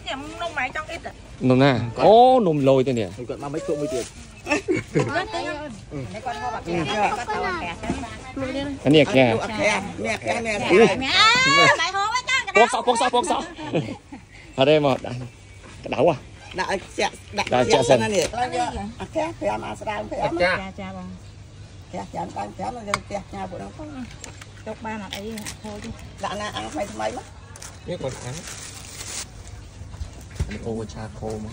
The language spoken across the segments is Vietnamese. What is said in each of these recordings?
nông máy trong ít à nôm nè ô nôm lôi tên nè còn ba mấy cụm mới tiền anh nhẹ kìa bóc sọ ở đây mà đảo à đại chợ sân chọc ba là ấy thôi chứ đã là ăn phải mấy mất biết còn ăn ô cha khô mà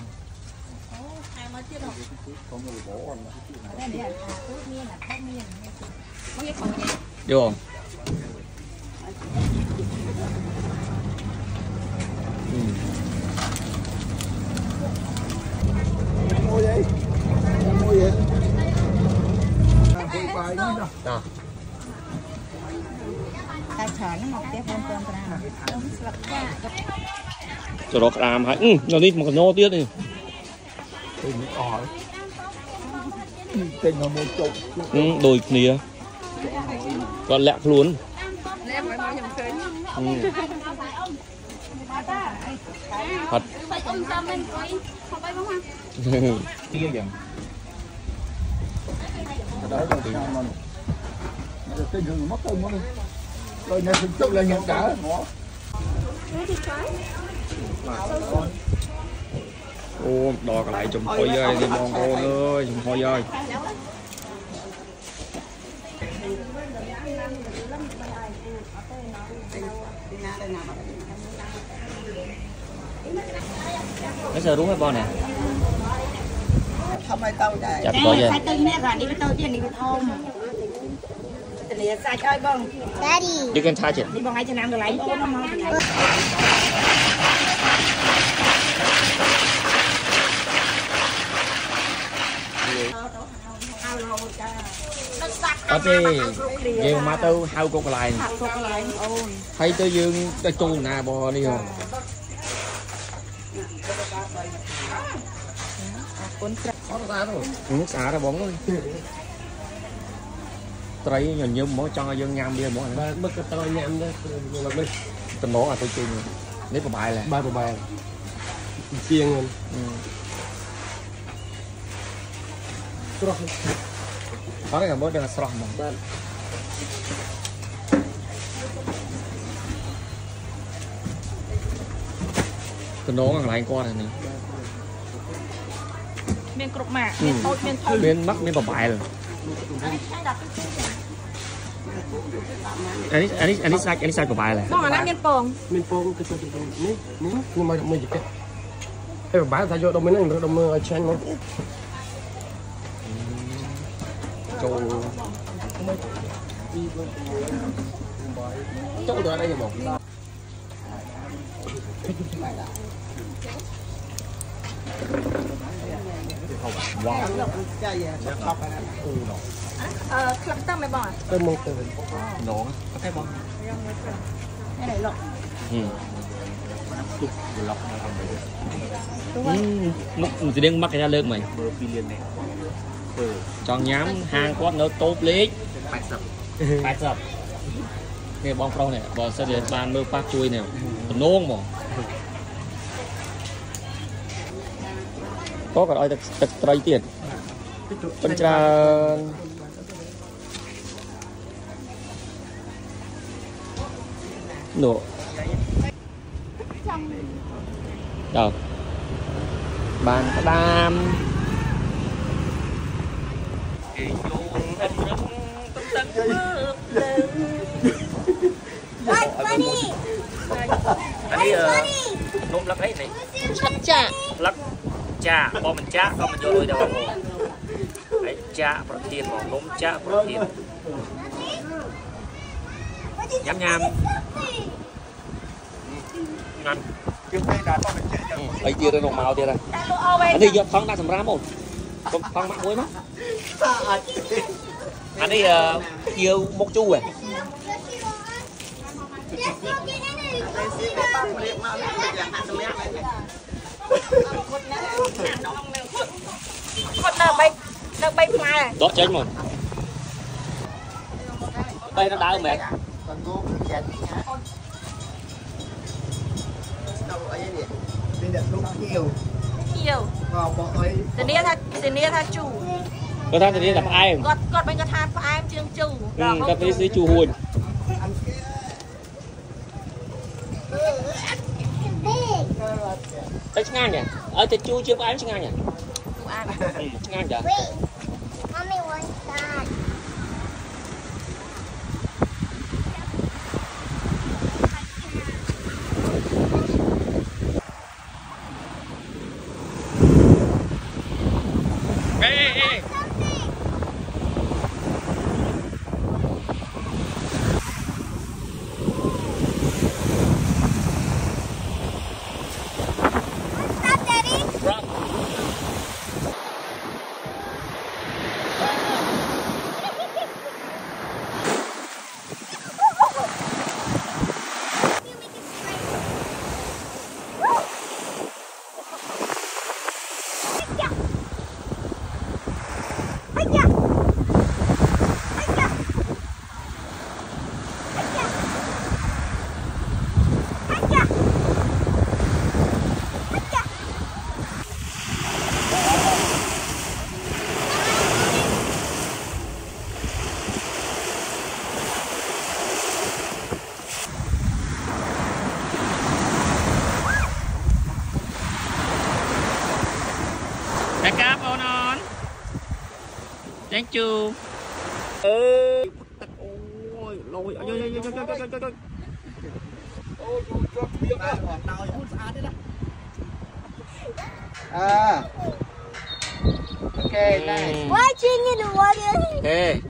được không mua gì mua gì ta chở nó một cái con cho đó làm hãy nó đi một nô tiết đi tên nó một chục đôi nìa còn lẹ luôn thật kia dần cái rừng mất tên mất rồi này thực sự là nhận cả ô đò lại chùm thôi ơi đi mong cô ơi chùm thôi ơi cái giờ đúng hay bao nè không ai tao đây chặt có gì sai tư nè rồi đi cái tao tiền đi cái thôn thì sai chơi bông đi kênh trai chị đi bông ai cho nam được lấy ô nó mau dương mà tôi hao cục lại thấy tôi dương cái tu nè bò đi rồi xả ra bóng thôi tôi nhìn mỗi cho dương nhâm đi mỗi ba bất cái tôi nhâm đó nhưng mà mình tình bố là tôi chơi nếu có bài là ba bài chiên có cái bố đang sọt mà tình bố là lại qua này nè miền cục mạ miền thôi miền thôi miền mắc miền bài rồi anh sai của bài này nó là miền pong cái nhưng mà mình cái cái bài thay vô đâu mới năng đâu mới chen mà châu châu ở đây là một wow club tâm mày bỏ cái một từ nổ cái bông cái này lọc lúc thì đang mắc cái ra lưng mày chọn nhám hang quát nó tốt lít bạch sập nghe bong pro này bò sẽ để bàn mưa phát chui nè nôn mà có cả đôi tật trai tiền bên tra nổ đâu bàn đam anh nôm lắc ấy này lắc cha bom mình cha không mình vô đôi đâu ấy cha protein mà nôm cha protein nhám nhám ngon ấy chia ra nồng màu chia ra anh đi vô phong đã sầm ra một phong mắc muối mất anh đi nhiều một chu à con đang bay fly đó chết mà đây nó đau mẹ đẹp lúc nhiều nhiều vào bọn ấy tình yêu tha chủ có than thì gặp ai còn bên cái than phải em chương chủ gặp với chú hùn đấy ngang nhỉ ở trên chú chưa có ăn ngang nhỉ ngang nhỉ Mommy wants that. Ê. Stop, Daddy. Run. Back up, hold on. Thank you. Ôi, lôi, à ok nice Why are you in the water? Ê.